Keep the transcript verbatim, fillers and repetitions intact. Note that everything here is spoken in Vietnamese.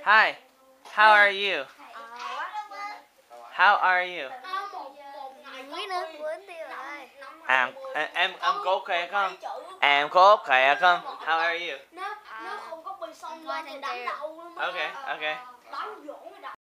Hi. How are you? How are you? À, em em em có ok không? Em có ok không? How are you? Nếu nếu không có bơi xong lên thì đánh đầu luôn. Okay, okay.